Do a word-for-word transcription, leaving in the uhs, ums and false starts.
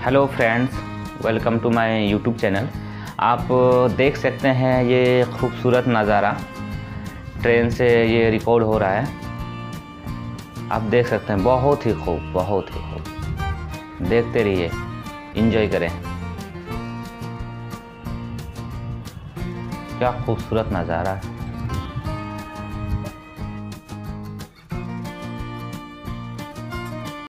Hello friends, welcome to my YouTube channel. आप देख सकते हैं ये खूबसूरत नज़ारा ट्रेन से ये रिकॉर्ड हो रहा है। आप देख सकते हैं, बहुत ही खूब, बहुत ही खूब। देखते रहिए, एंजॉय करें। क्या खूबसूरत नज़ारा है।